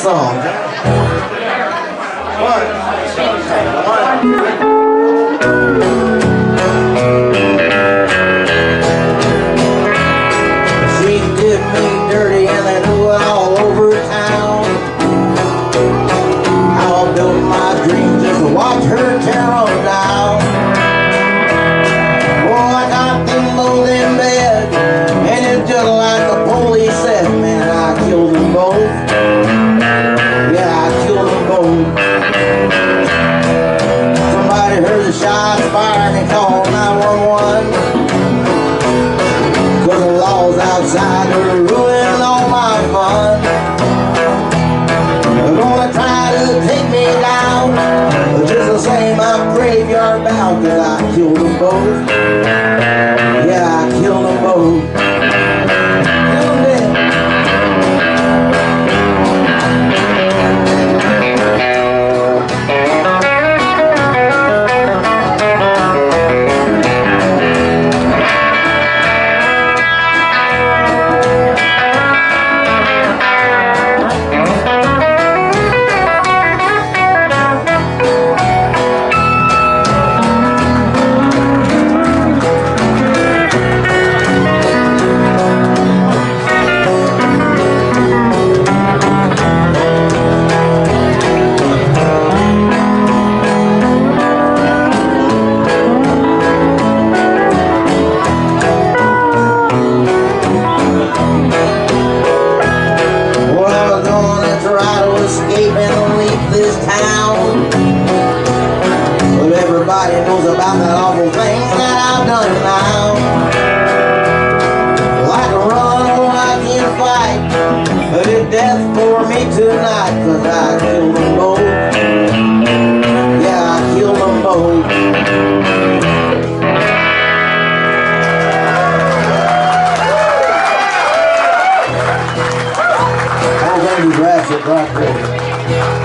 song. She did me dirty and they knew it all over town. I'll build my dreams just to watch her tear them down. Oh, I got them both in bed, and it's just like the police said, man, I killed them both. Yeah, I killed them both. Somebody heard the shots fired and called 911. Cause the laws outside are ruining all my fun. They're gonna try to take me down, but just the same I'm graveyard bound. Cause I killed them both. Yeah, I killed them both. Everybody knows about that awful thing that I've done now. Well, I can run or I can fight, but it's death for me tonight. Cause I killed them both. Yeah, I killed them both. Oh, thank you, Brad, right there.